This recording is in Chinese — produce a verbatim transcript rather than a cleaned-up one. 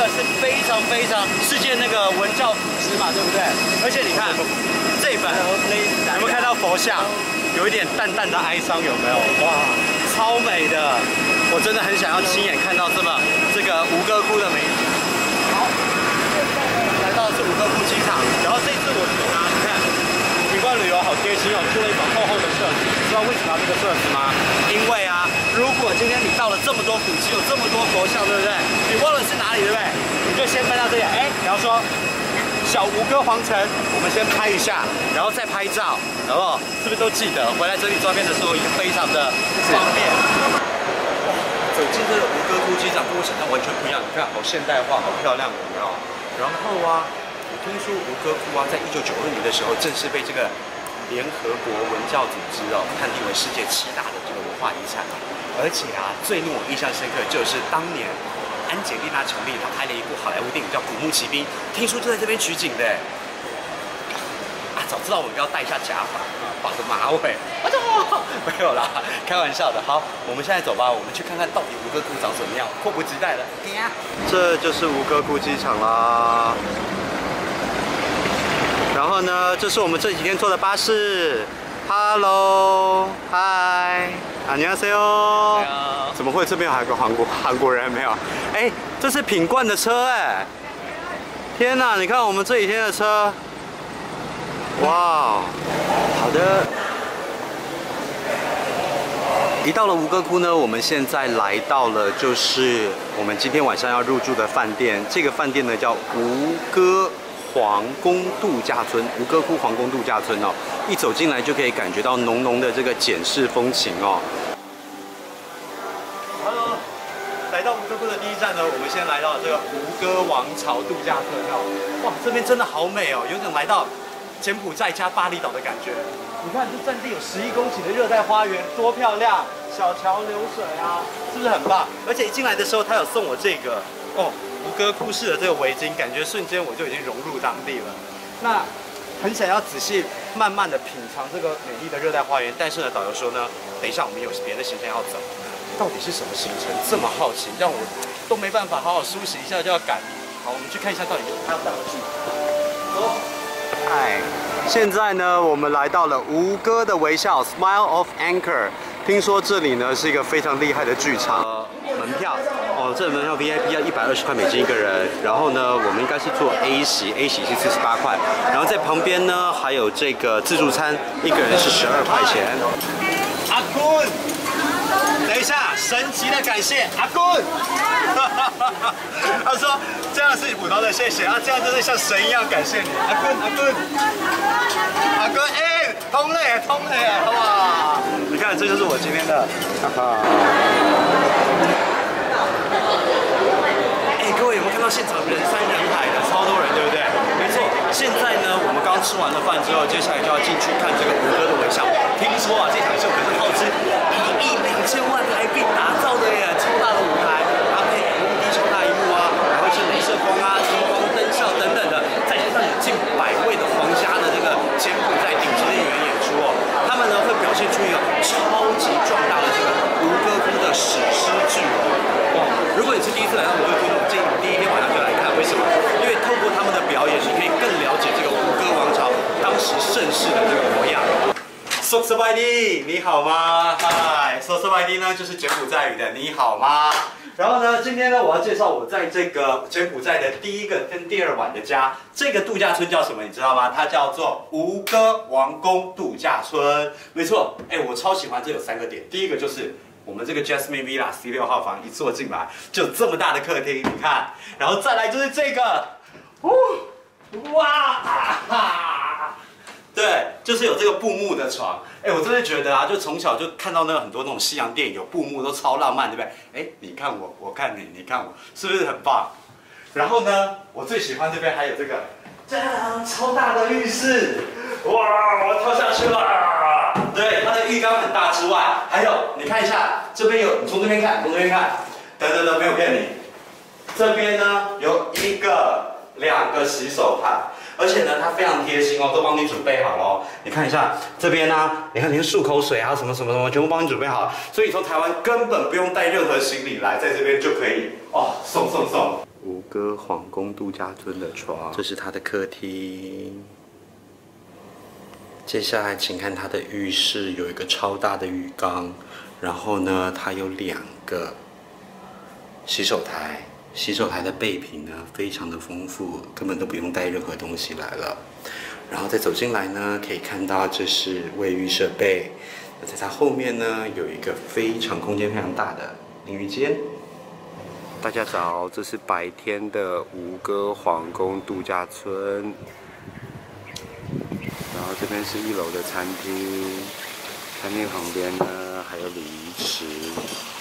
个是非常非常世界那个文教组织嘛，对不对？而且你看这本有没有看到佛像，有一点淡淡的哀伤，有没有？哇，超美的！我真的很想要亲眼看到这么这个吴哥窟的美景。好，来到的是吴哥窟机场，然后这次我拿你看。景观旅游好贴心哦，出了一本厚厚的设计。知道为什么要这个设计吗？因为啊，如果今天你到了这么多古迹，有这么多佛像，对不对？你忘了是哪里，对不对？你就先搬到这里。哎，比方说小吴哥皇城，我们先拍一下，然后再拍照，然后是不是都记得？回来整理照片的时候也非常的方便。走进这个吴哥窟机场，跟我想象完全不一样。你看，好现代化，好漂亮，有没有？然后啊。我听说吴哥窟啊，在一九九二年的时候，正式被这个联合国文教组织哦判定为世界七大的这个文化遗产。而且啊，最令我印象深刻就是当年安吉丽娜·裘丽她拍了一部好莱坞电影叫《古墓奇兵》，听说就在这边取景的。啊，早知道我应该要戴一下假发啊，绑个马尾。啊，没有啦，开玩笑的。好，我们现在走吧，我们去看看到底吴哥窟长什么样，迫不及待了。这就是吴哥窟机场啦。然后呢，这是我们这几天坐的巴士。Hello， 嗨，안녕하세요。怎么会这边还有个韩国韩国人没有？哎，这是品冠的车哎！天哪，你看我们这几天的车，哇，好的。一到了吴哥窟呢，我们现在来到了就是我们今天晚上要入住的饭店。这个饭店呢叫吴哥皇宫度假村，吴哥窟皇宫度假村哦，一走进来就可以感觉到浓浓的这个简式风情哦。Hello， 来到吴哥窟的第一站呢，我们先来到这个吴哥王朝度假村哦。哇，这边真的好美哦，有种来到柬埔寨加巴厘岛的感觉。你看，这占地有十一公顷的热带花园，多漂亮！小桥流水啊，是不是很棒？而且一进来的时候，他有送我这个哦。吴哥窟式的这个围巾，感觉瞬间我就已经融入当地了。那很想要仔细慢慢的品尝这个美丽的热带花园，但是呢，导游说呢，等一下我们有别的行程要走，到底是什么行程？这么好奇，让我都没办法好好梳洗一下就要赶。好，我们去看一下到底他要带我去哪。走。嗨，现在呢，我们来到了吴哥的微笑 （Smile of Anchor）。听说这里呢是一个非常厉害的剧场。呃，门票哦，这门票 V I P 要一百二十块美金一个人。然后呢，我们应该是坐 A 席 ，A 席是四十八块。然后在旁边呢还有这个自助餐，一个人是十二块钱。阿坤，等一下，神奇的感谢阿坤。他说这样是普通的谢谢，啊，这样真的像神一样感谢你，阿坤阿坤阿坤，哎、欸，通了耶通了耶，哇！你看，这就是我今天的，哈哈。哎、欸，各位有没有看到现场人山人海的，超多人，对不对？没错，现在呢，我们刚吃完了饭之后，接下来就要进去看这个吴哥的微笑。听说啊，这场秀可是耗资一亿两千万台币打造的耶，超大的舞台，搭配 L E D 超大荧幕啊，然后是镭射光啊、荧光灯效等等的，再加上有近百位的皇家的这个柬埔寨顶级的演员演出哦，他们呢会表现出一个超级壮大的这个吴哥窟的史诗巨哦。哇！如果你是第一次来到吴哥窟，我建议你第一天晚上就来看，为什么？因为透过他们的表演，你可以更了解这个吴哥王朝当时盛世的这个模样。So so拜迪，你好吗？嗨 ，So so拜迪呢就是柬埔寨语的你好吗？然后呢，今天呢我要介绍我在这个柬埔寨的第一个跟第二晚的家。这个度假村叫什么？你知道吗？它叫做吴哥王宫度假村。没错，哎，我超喜欢这有三个点。第一个就是我们这个 Jasmine Villa C 六号房一坐进来就这么大的客厅，你看，然后再来就是这个，哇哈！对，就是有这个布幕的床，哎，我真的觉得啊，就从小就看到那个很多那种西洋电影有布幕都超浪漫，对不对？哎，你看我，我看你，你看我，是不是很棒？然后呢，我最喜欢这边还有这个，这样超大的浴室，哇，我跳下去了。对，它的浴缸很大之外，还有你看一下，这边有，你从这边看，从这边看，等等等，没有骗你，这边呢有一个、两个洗手台。而且呢，它非常贴心哦，都帮你准备好了哦。你看一下这边呢、啊，你看连漱口水啊，什么什么什么，全部帮你准备好。所以从台湾根本不用带任何行李来，在这边就可以哦，送送送。 吴哥皇宫度假村的床， 这是它的客厅。接下来，请看它的浴室，有一个超大的浴缸，然后呢，它有两个洗手台，洗手台的备品呢非常的丰富，根本都不用带任何东西来了。然后再走进来呢，可以看到这是卫浴设备。那在它后面呢，有一个非常空间非常大的淋浴间。 大家早，这是白天的吴哥皇宫度假村，然后这边是一楼的餐厅，餐厅旁边呢还有礼仪池。